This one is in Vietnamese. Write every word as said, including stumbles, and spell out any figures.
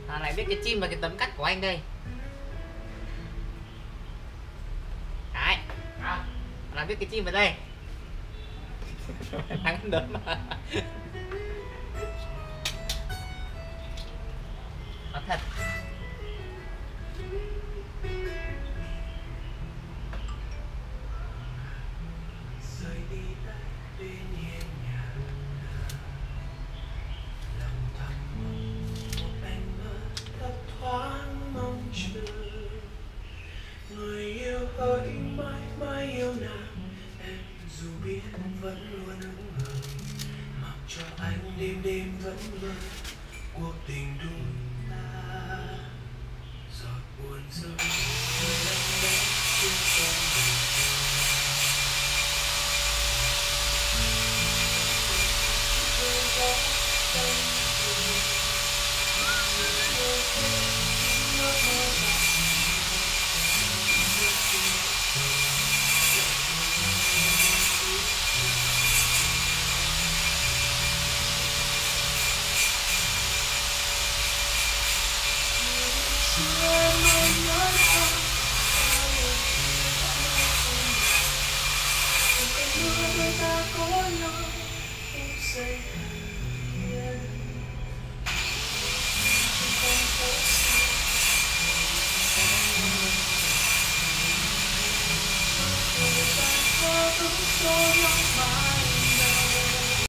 À, lại biết cái chim và cái tấm cắt của anh đây. Đấy. À, lại biết cái chim ở đây. Thắng đấm mà. Nó thật. Người yêu hỡi mãi mãi yêu nàng, em dù biết vẫn luôn hững hờ, mặc cho anh đêm đêm vẫn mơ cuộc tình đôi ta. Giọt buồn rơi rơi lặng lẽ trên con đường rơi gió cánh buồn rơi rơi mơ mơ màng. So young, my